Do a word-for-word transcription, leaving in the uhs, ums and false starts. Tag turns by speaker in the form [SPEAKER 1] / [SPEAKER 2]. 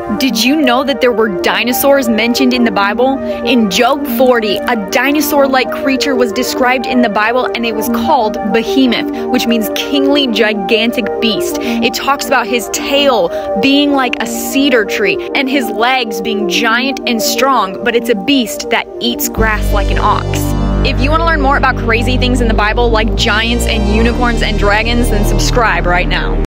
[SPEAKER 1] Did you know that there were dinosaurs mentioned in the Bible? In Job forty, a dinosaur-like creature was described in the Bible, and it was called Behemoth, which means kingly gigantic beast. It talks about his tail being like a cedar tree and his legs being giant and strong, but it's a beast that eats grass like an ox. If you want to learn more about crazy things in the Bible like giants and unicorns and dragons, then subscribe right now.